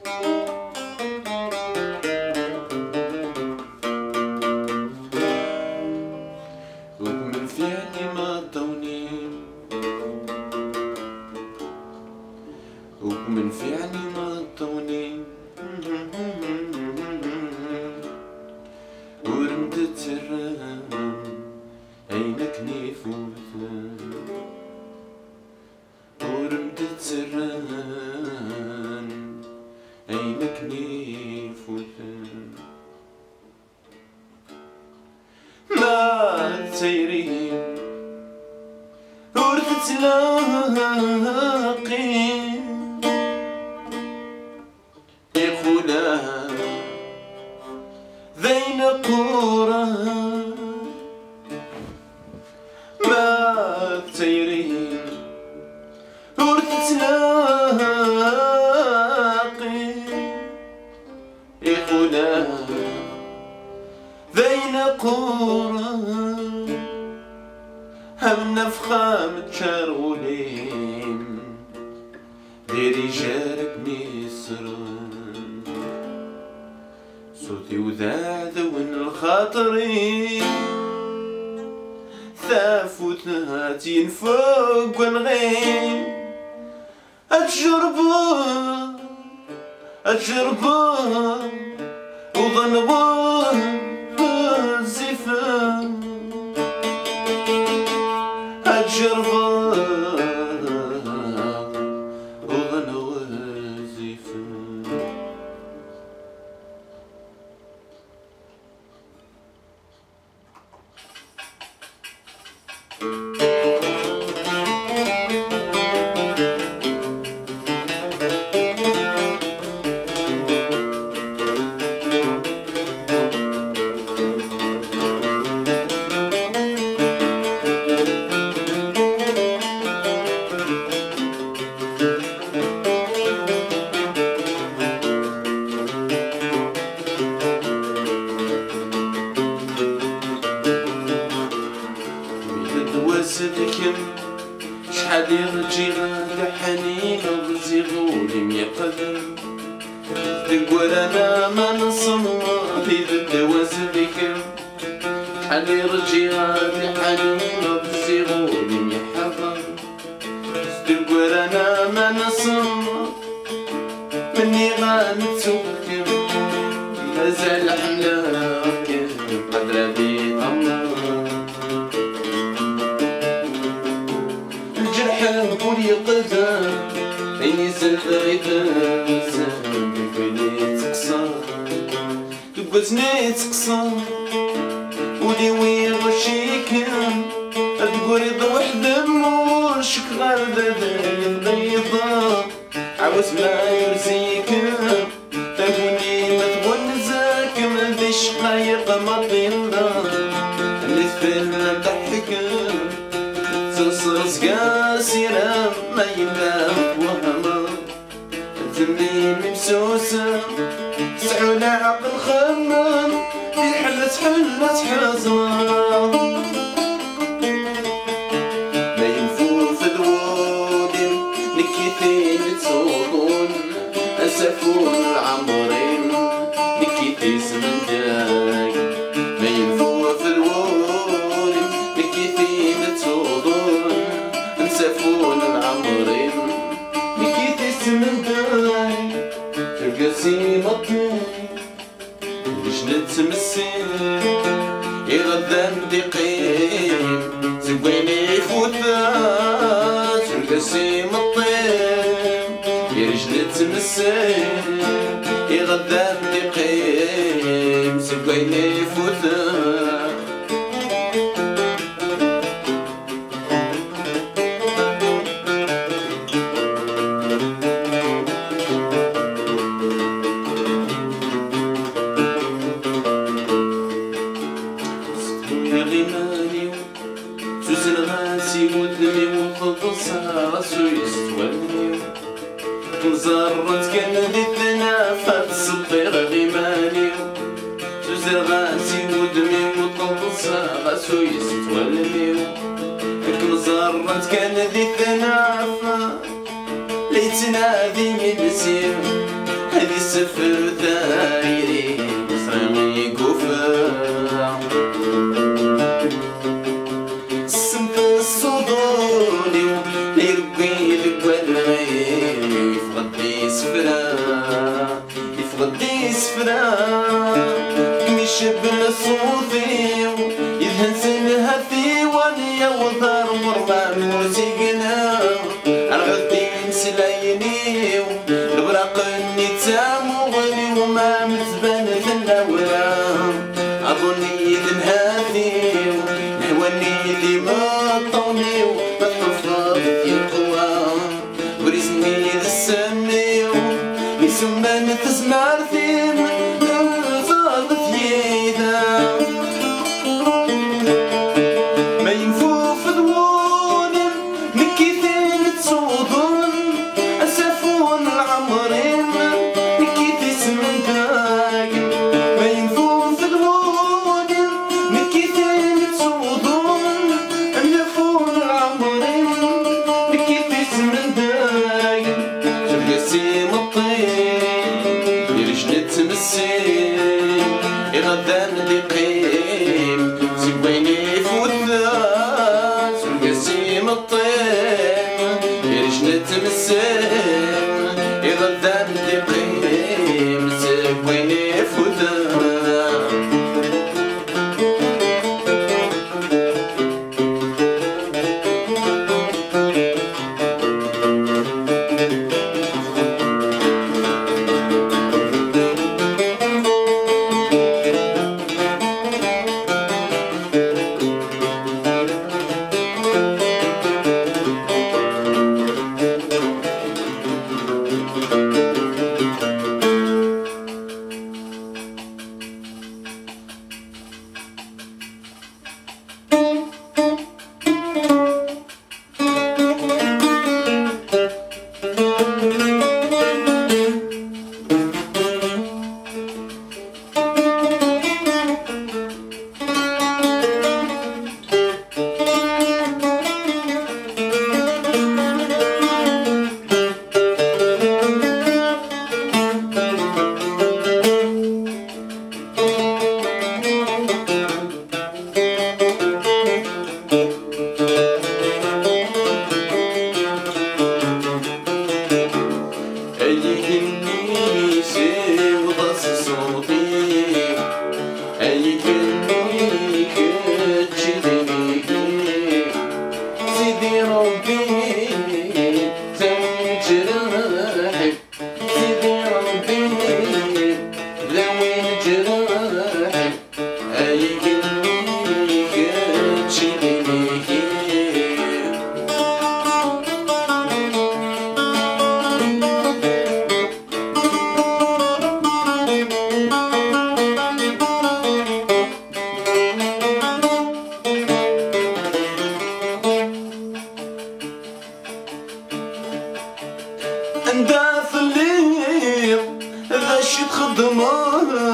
ومن فعلي ما ضوني ومن فعلي ما ضوني ورمدت الرام عينك نفوت ورمدت الرام عينك نفوت ما تسيرين ورثت تلاقي يقولها ذين قرى ما تسيرين ورثت تلاقي يقولها ذين قرى هم نفخة متشارولين ديري جارك مصر صوتي وذاع ذون الخاطري ثافوت هاتين فوق ونغيم أتجربوا وظنبوا الزفاف أتجربوا وظنبوا الزفاف واسدكم شحال يرجي غدا حنين وزيغولي ميقدم تقول انا ما نصمر في واسدكم شحال يرجي غدا حنين وزيغولي ميحضر تقول انا ما نصمر مني غنتوكم مازال حملاكم قدر بي أمر نقول يقدر عيني زلغيتها زهري فيني تقصر تبغتني تقصر ودي وين غشيكم تقول يضوح دموشك غردة بيضا عاوز ما يرزيكم تقولي ما تقول نزاكم ذي شقايق مطينة اللي تفهم ضحكم تصرص قاسرة ما ينام وهما تمين ممسوسة تسعون عقل خمام في حلة حزمة ما ينفوف ذوبي نكيتين تصوتون أسفون العمرين نكيتي سمن جاي ما ينفوف ذوبي نكيتين تصوتون نسافون العمرين نكيتي سمن جاي تلقاسي مطي باش نتمسك يغدان دقيق زويني فوتات تلقاسي مطي يرجل نتمسك يغدان دقيق زويني فوتات سوزن غاسي ودمي وخلصها راسو يستولني مزرت كان ذي الثنافة تصبير غيماني سوزن غاسي ودمي وخلصها راسو يستولني مزرت كان ذي الثنافة ليتنا ذي مبسيم هذي السفر دايري بصرامي كوفا السنف الصدوني يربي القلبي يفقدني سفرا يفقدني سفرا كمي شبنا صوتي يذهن سنها في ونيا وضار مرمى موسيقنا الغدي نسلايني البراق النتام وغني وما متبان ثناولا أظني ذنهاتي نهواني ذي ما طوني ومتحفظ في القوى ورزني ذي السمي يسمى تسمع ثيم صاد ثيدا ما ينفوف دون نكيثين تصودون أسفون العمرين نكيث اسمن دايم ما ينفوف دون نكيثين تصودون أسفون العمرين نكيث اسمن دايم شبقسي مطين يرجل تمسين يغدان دقيم سويني فوثان شبقسي مطين يرجل تمسين يغدان دقيم سويني فوثان نداث الليل ذا شي تخدمه